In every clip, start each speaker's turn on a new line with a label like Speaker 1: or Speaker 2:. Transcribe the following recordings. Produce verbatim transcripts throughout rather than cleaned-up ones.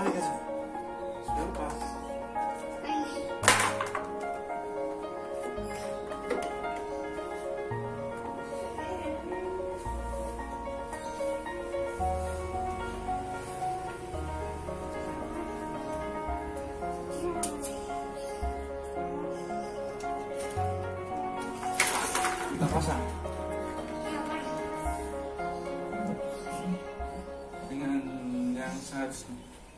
Speaker 1: balik aja. Sudah lepas. Kita pasang dengan yang seharusnya.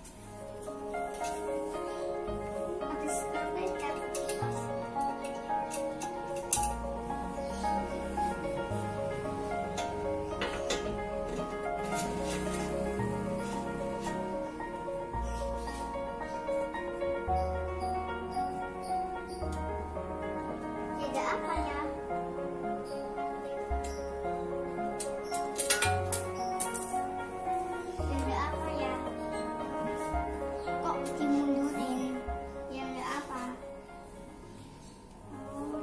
Speaker 2: Tidak apa ya? Tidak apa ya? Kok dimundurin? Ya tidak apa. Oh,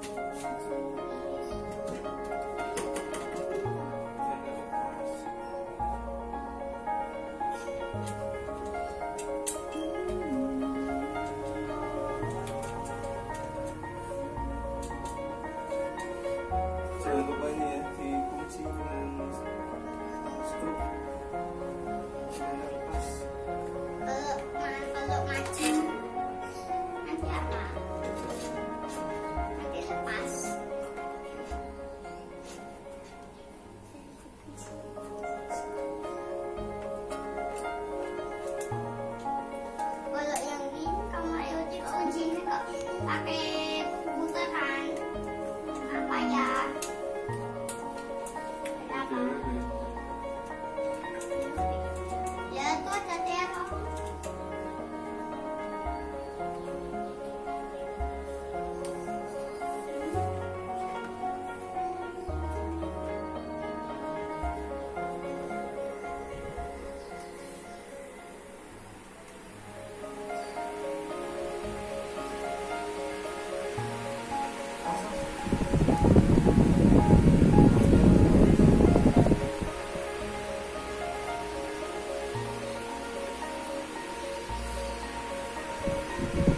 Speaker 1: Jangan lupa ini ya, dikunci dengan skru. Jangan lepas.
Speaker 2: Kalau ma- kalau maju nanti apa? Nanti lepas. Kalau yang ini kamu ayo dikunci kok pakai putaran apa ya? Apa? Ya itu ada terong.
Speaker 1: Pasang.